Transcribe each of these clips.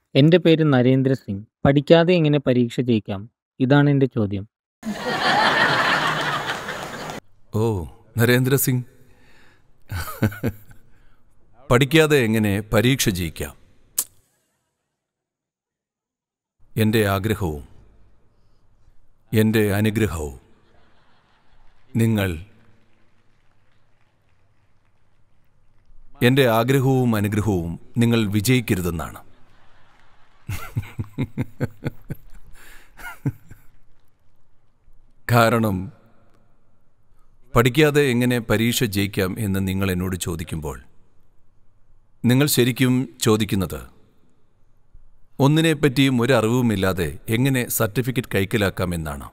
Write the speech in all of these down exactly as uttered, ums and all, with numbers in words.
എൻ്റെ പേര് നരേന്ദ്ര സിംഗ്. പഠിക്കാതെ എങ്ങനെ പരീക്ഷ ജയിക്കാം? ഇതാണ് എൻ്റെ ചോദ്യം. ഓ, നരേന്ദ്ര സിംഗ്. പഠിക്കാതെ എങ്ങനെ പരീക്ഷ ജയിക്കാം? എൻ്റെ ആഗ്രഹവും എൻ്റെ അനുഗ്രഹവും നിങ്ങൾ എൻ്റെ ആഗ്രഹവും അനുഗ്രഹവും നിങ്ങൾ വിജയിക്കരുതെന്നാണ്. കാരണം പഠിക്കാതെ എങ്ങനെ പരീക്ഷ ജയിക്കാം എന്ന് നിങ്ങൾ എന്നോട് ചോദിക്കുമ്പോൾ നിങ്ങൾ ശരിക്കും ചോദിക്കുന്നത് ഒന്നിനെപ്പറ്റിയും ഒരറിവുമില്ലാതെ എങ്ങനെ സർട്ടിഫിക്കറ്റ് കൈക്കലാക്കാമെന്നാണ്.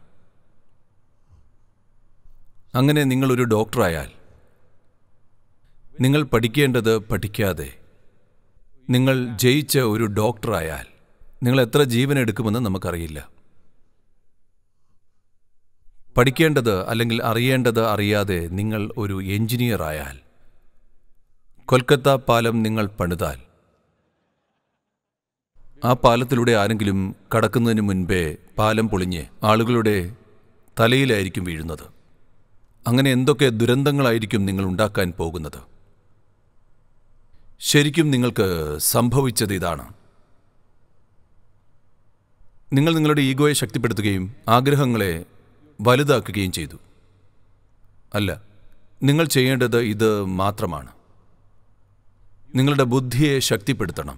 അങ്ങനെ നിങ്ങളൊരു ഡോക്ടറായാൽ നിങ്ങൾ പഠിക്കേണ്ടത് പഠിക്കാതെ നിങ്ങൾ ജയിച്ച ഒരു ഡോക്ടറായാൽ നിങ്ങൾ എത്ര ജീവനെടുക്കുമെന്ന് നമുക്കറിയില്ല. പഠിക്കേണ്ടത് അല്ലെങ്കിൽ അറിയേണ്ടത് അറിയാതെ നിങ്ങൾ ഒരു എഞ്ചിനീയർ ആയാൽ, കൊൽക്കത്ത പാലം നിങ്ങൾ പണിതാൽ ആ പാലത്തിലൂടെ ആരെങ്കിലും കടക്കുന്നതിന് മുൻപേ പാലം പൊളിഞ്ഞ് ആളുകളുടെ തലയിലായിരിക്കും വീഴുന്നത്. അങ്ങനെ എന്തൊക്കെ ദുരന്തങ്ങളായിരിക്കും നിങ്ങൾ ഉണ്ടാക്കാൻ പോകുന്നത്. ശരിക്കും നിങ്ങൾക്ക് സംഭവിച്ചത് ഇതാണ്. നിങ്ങൾ നിങ്ങളുടെ ഈഗോയെ ശക്തിപ്പെടുത്തുകയും ആഗ്രഹങ്ങളെ വലുതാക്കുകയും ചെയ്തു. അല്ല, നിങ്ങൾ ചെയ്യേണ്ടത് ഇത് മാത്രമാണ്. നിങ്ങളുടെ ബുദ്ധിയെ ശക്തിപ്പെടുത്തണം,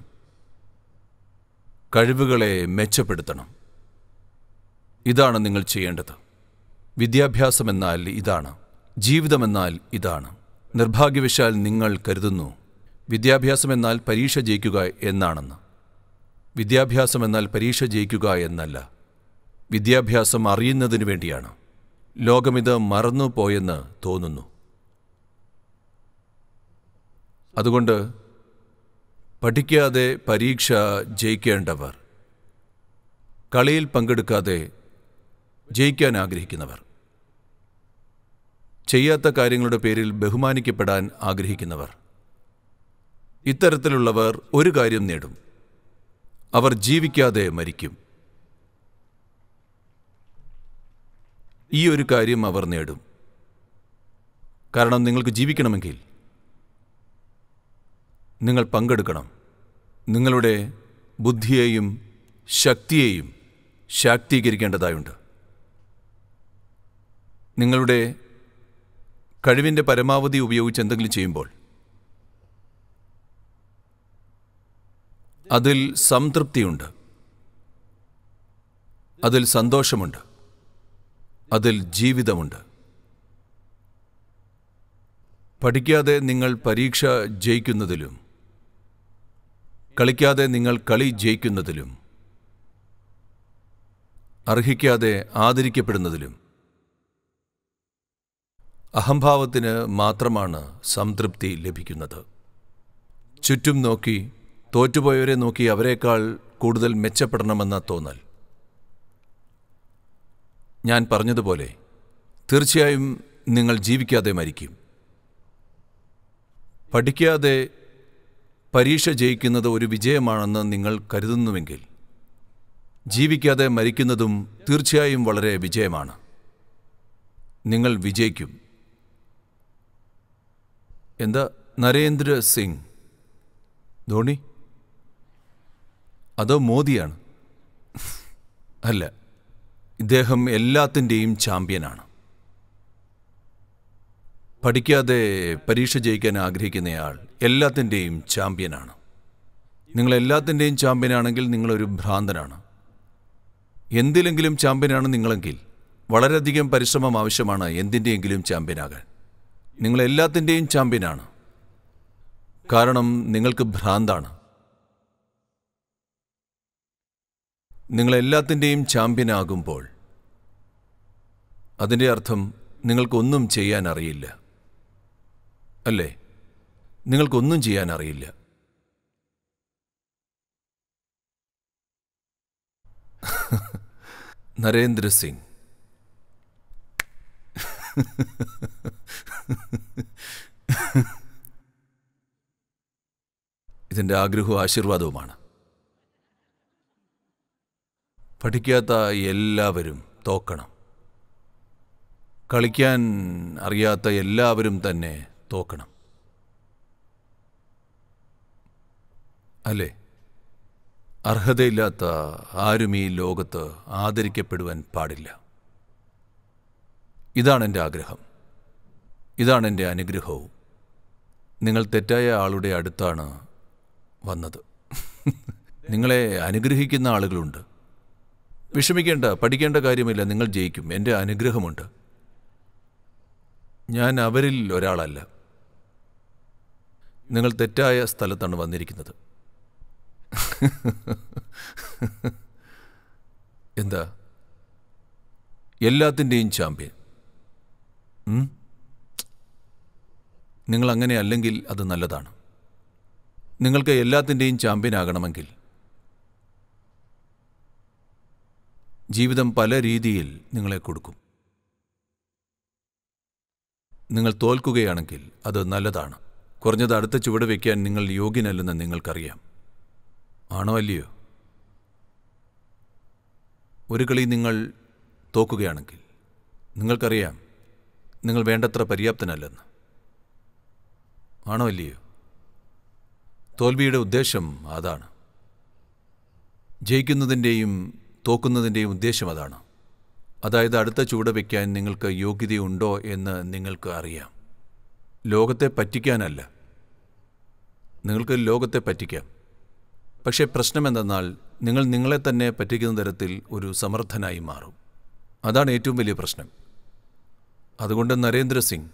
കഴിവുകളെ മെച്ചപ്പെടുത്തണം. ഇതാണ് നിങ്ങൾ ചെയ്യേണ്ടത്. വിദ്യാഭ്യാസമെന്നാൽ ഇതാണ്, ജീവിതമെന്നാൽ ഇതാണ്. നിർഭാഗ്യവശാൽ നിങ്ങൾ കരുതുന്നു വിദ്യാഭ്യാസമെന്നാൽ പരീക്ഷ ജയിക്കുക എന്നാണെന്ന്. വിദ്യാഭ്യാസമെന്നാൽ പരീക്ഷ ജയിക്കുക എന്നല്ല. വിദ്യാഭ്യാസം അറിയുന്നതിനു വേണ്ടിയാണ്. ലോകമിത് മറന്നു പോയെന്ന് തോന്നുന്നു. അതുകൊണ്ട് പഠിക്കാതെ പരീക്ഷ ജയിക്കേണ്ടവർ, കളിയിൽ പങ്കെടുക്കാതെ ജയിക്കാൻ ആഗ്രഹിക്കുന്നവർ, ചെയ്യാത്ത കാര്യങ്ങളുടെ പേരിൽ ബഹുമാനിക്കപ്പെടാൻ ആഗ്രഹിക്കുന്നവർ, ഇത്തരത്തിലുള്ളവർ ഒരു കാര്യം നേടും: അവർ ജീവിക്കാതെ മരിക്കും. ഈ ഒരു കാര്യം അവർ നേടും. കാരണം നിങ്ങൾക്ക് ജീവിക്കണമെങ്കിൽ നിങ്ങൾ പങ്കെടുക്കണം. നിങ്ങളുടെ ബുദ്ധിയെയും ശക്തിയെയും ശാക്തീകരിക്കേണ്ടതായുണ്ട്. നിങ്ങളുടെ കഴിവിൻ്റെ പരമാവധി ഉപയോഗിച്ച് എന്തെങ്കിലും ചെയ്യുമ്പോൾ അതിൽ സംതൃപ്തിയുണ്ട്, അതിൽ സന്തോഷമുണ്ട്, അതിൽ ജീവിതമുണ്ട്. പഠിക്കാതെ നിങ്ങൾ പരീക്ഷ ജയിക്കുന്നതിലും കളിക്കാതെ നിങ്ങൾ കളി ജയിക്കുന്നതിലും അർഹിക്കാതെ ആദരിക്കപ്പെടുന്നതിലും അഹംഭാവത്തിന് മാത്രമാണ് സംതൃപ്തി ലഭിക്കുന്നത്. ചുറ്റും നോക്കി തോറ്റുപോയവരെ നോക്കി അവരെക്കാൾ കൂടുതൽ മെച്ചപ്പെടണമെന്ന തോന്നൽ. ഞാൻ പറഞ്ഞതുപോലെ തീർച്ചയായും നിങ്ങൾ ജീവിക്കാതെ മരിക്കും. പഠിക്കാതെ പരീക്ഷ ജയിക്കുന്നത് ഒരു വിജയമാണെന്ന് നിങ്ങൾ കരുതുന്നുവെങ്കിൽ ജീവിക്കാതെ മരിക്കുന്നതും തീർച്ചയായും വളരെ വിജയമാണ്. നിങ്ങൾ വിജയിക്കും. എന്താ നരേന്ദ്ര സിംഗ്? ധോണി? അതോ മോദിയാണ്? അല്ല, ഇദ്ദേഹം എല്ലാത്തിൻ്റെയും ചാമ്പ്യനാണ്. പഠിക്കാതെ പരീക്ഷ ജയിക്കാൻ ആഗ്രഹിക്കുന്നയാൾ എല്ലാത്തിൻ്റെയും ചാമ്പ്യനാണ്. നിങ്ങൾ എല്ലാത്തിൻ്റെയും ചാമ്പ്യനാണെങ്കിൽ നിങ്ങളൊരു ഭ്രാന്തനാണ്. എന്തിലെങ്കിലും ചാമ്പ്യനാണ് നിങ്ങളെങ്കിൽ വളരെയധികം പരിശ്രമം ആവശ്യമാണ് എന്തിൻ്റെയെങ്കിലും ചാമ്പ്യനാകാൻ. നിങ്ങൾ എല്ലാത്തിൻ്റെയും ചാമ്പ്യനാണ്, കാരണം നിങ്ങൾക്ക് ഭ്രാന്താണ്. നിങ്ങൾ എല്ലാത്തിൻ്റെയും ചാമ്പ്യനാകുമ്പോൾ അതിൻ്റെ അർത്ഥം നിങ്ങൾക്കൊന്നും ചെയ്യാൻ അറിയില്ല, അല്ലേ? നിങ്ങൾക്കൊന്നും ചെയ്യാൻ അറിയില്ല. നരേന്ദ്ര സിംഗ്, ഇതിൻ്റെ ആഗ്രഹവും ആശീർവാദവുമാണ്. പഠിക്കാത്ത എല്ലാവരും തോക്കണം. കളിക്കാൻ അറിയാത്ത എല്ലാവരും തന്നെ തോക്കണം. അല്ലേ? അർഹതയില്ലാത്ത ആരും ഈ ലോകത്ത് ആദരിക്കപ്പെടുവാൻ പാടില്ല. ഇതാണ് എൻ്റെ ആഗ്രഹം. ഇതാണ് എൻ്റെ അനുഗ്രഹവും. നിങ്ങൾ തെറ്റായ ആളുടെ അടുത്താണ് വന്നത്. നിങ്ങളെ അനുഗ്രഹിക്കുന്ന ആളുകളുണ്ട്. വിഷമിക്കേണ്ട, പഠിക്കേണ്ട കാര്യമില്ല. നിങ്ങൾ ജയിക്കും. എൻ്റെ അനുഗ്രഹമുണ്ട്. ഞാൻ അവരിൽ ഒരാളല്ല. നിങ്ങൾ തെറ്റായ സ്ഥലത്താണ് വന്നിരിക്കുന്നത്. എന്താ? എല്ലാത്തിൻ്റെയും ചാമ്പ്യൻ. നിങ്ങൾ അങ്ങനെ അല്ലെങ്കിൽ അത് നല്ലതാണ്. നിങ്ങൾക്ക് എല്ലാത്തിൻ്റെയും ചാമ്പ്യൻ ആകണമെങ്കിൽ ജീവിതം പല രീതിയിൽ നിങ്ങളെ കൊടുക്കും. നിങ്ങൾ തോൽക്കുകയാണെങ്കിൽ അത് നല്ലതാണ്. കുറഞ്ഞത് അടുത്ത ചുവട് വയ്ക്കാൻ നിങ്ങൾ യോഗ്യനല്ലെന്ന് നിങ്ങൾക്കറിയാം. ആണോ അല്ലയോ? ഒരു കളി നിങ്ങൾ തോക്കുകയാണെങ്കിൽ നിങ്ങൾക്കറിയാം നിങ്ങൾ വേണ്ടത്ര പര്യാപ്തനല്ലെന്ന്. ആണോ അല്ലയോ? തോൽവിയുടെ ഉദ്ദേശം അതാണ്. ജയിക്കുന്നതിൻ്റെയും തോക്കുന്നതിൻ്റെയും ഉദ്ദേശം അതാണ്. അതായത് അടുത്ത ചുവട് വയ്ക്കാൻ നിങ്ങൾക്ക് യോഗ്യതയുണ്ടോ എന്ന് നിങ്ങൾക്ക് അറിയാം. ലോകത്തെ പറ്റിക്കാനല്ല. നിങ്ങൾക്ക് ലോകത്തെ പറ്റിക്കാം. പക്ഷേ പ്രശ്നമെന്തെന്നാൽ നിങ്ങൾ നിങ്ങളെ തന്നെ പറ്റിക്കുന്ന തരത്തിൽ ഒരു സമർത്ഥനായി മാറും. അതാണ് ഏറ്റവും വലിയ പ്രശ്നം. അതുകൊണ്ട് നരേന്ദ്രസിംഗ്,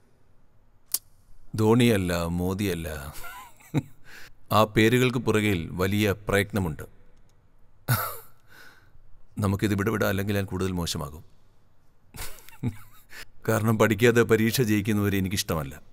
ധോണിയല്ല, മോദിയല്ല, ആ പേരുകൾക്ക് പുറകിൽ വലിയ പ്രയത്നമുണ്ട്. നമുക്കിത് വിടവിടാം, അല്ലെങ്കിൽ ഞാൻ കൂടുതൽ മോശമാകും. കാരണം പഠിക്കാതെ പരീക്ഷ ജയിക്കുന്നവരെ എനിക്കിഷ്ടമല്ല.